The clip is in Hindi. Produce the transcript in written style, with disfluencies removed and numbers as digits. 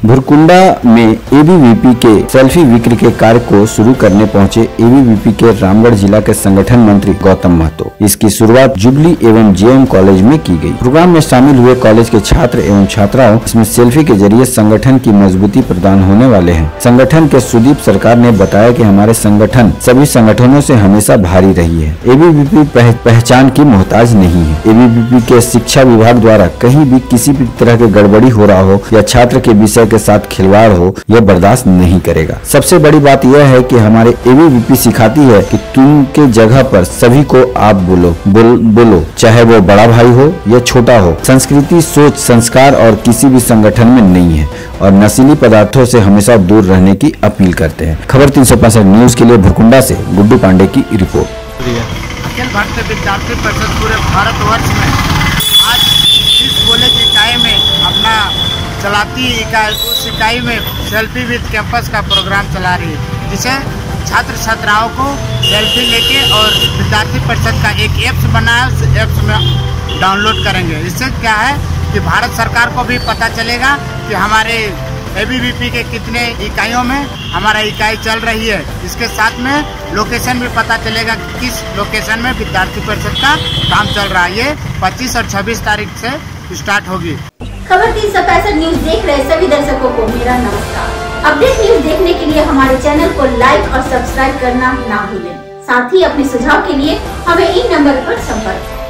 भुरकुंडा में एबीवीपी के सेल्फी बिक्री के कार्य को शुरू करने पहुंचे एबीवीपी के रामगढ़ जिला के संगठन मंत्री गौतम महतो। इसकी शुरुआत जुबली एवं जेएम कॉलेज में की गई। प्रोग्राम में शामिल हुए कॉलेज के छात्र एवं छात्राओं इसमें सेल्फी के जरिए संगठन की मजबूती प्रदान होने वाले हैं। संगठन के सुदीप सरकार ने बताया कि हमारे संगठन सभी संगठनों से हमेशा भारी रही है। एबीवीपी पहचान की मोहताज नहीं है। एबीवीपी के शिक्षा विभाग द्वारा कहीं भी किसी भी तरह की गड़बड़ी हो रहा हो या छात्र के विषय के साथ खिलवाड़ हो, यह बर्दाश्त नहीं करेगा। सबसे बड़ी बात यह है कि हमारे एबीवीपी सिखाती है कि तुम के जगह पर सभी को आप बोलो, चाहे वो बड़ा भाई हो या छोटा हो। संस्कृति, सोच, संस्कार और किसी भी संगठन में नहीं है और नशीली पदार्थों से हमेशा दूर रहने की अपील करते हैं। खबर 365 न्यूज के लिए भुरकुंडा से गुड्डू पांडे की रिपोर्ट। अखिल भारतीय विद्यार्थी परिषद पूरे भारतवर्ष में आज इस कॉलेज इकाई में अपना चलाती इकाई, उस इकाई में सेल्फी विद कैंपस का प्रोग्राम चला रही है, जिसे छात्र छात्राओं को सेल्फी लेके और विद्यार्थी परिषद का एक ऐप्स बना है, उस ऐप्स में डाउनलोड करेंगे। इससे क्या है कि भारत सरकार को भी पता चलेगा कि हमारे एबीवीपी के कितने इकाइयों में हमारा इकाई चल रही है। इसके साथ में लोकेशन भी पता चलेगा कि किस लोकेशन में विद्यार्थी परिषद का काम चल रहा है। ये 25 और 26 तारीख से स्टार्ट होगी। खबर 365 न्यूज देख रहे सभी दर्शकों को मेरा नमस्कार। अपडेट न्यूज देखने के लिए हमारे चैनल को लाइक और सब्सक्राइब करना ना भूलें। साथ ही अपने सुझाव के लिए हमें इन नंबर पर संपर्क करें।